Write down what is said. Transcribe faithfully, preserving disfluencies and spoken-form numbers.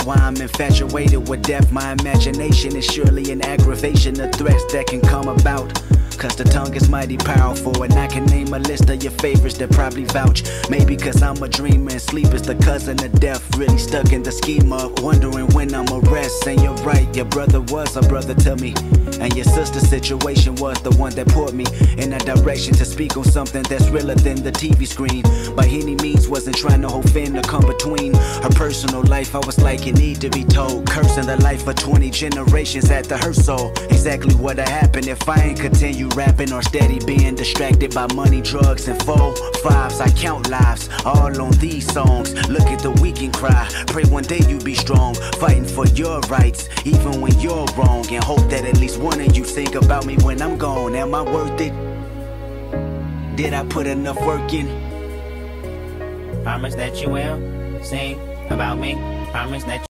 why I'm infatuated with death. My imagination is surely an aggravation of threats that can come about. Cause the tongue is mighty powerful, and I can name a list of your favorites that probably vouch. Maybe cause I'm a dreamer and sleep is the cousin of death. Really stuck in the schema, wondering when I'ma rest. And you're right, your brother was a brother to me, and your sister's situation was the one that put me in a direction to speak on something that's realer than the T V screen. By any means wasn't trying to hold fin to come between her personal life. I was like, you need to be told. Cursing the life of twenty generations at the her soul. Exactly what'd happen if I ain't continue rapping or steady being distracted by money, drugs, and four fives. I count lives all on these songs. Look at the weak and cry. Pray one day you be strong, fighting for your rights even when you're wrong, and hope that at least one of you think about me when I'm gone. Am I worth it? Did I put enough work in? Promise that you will sing about me. Promise that you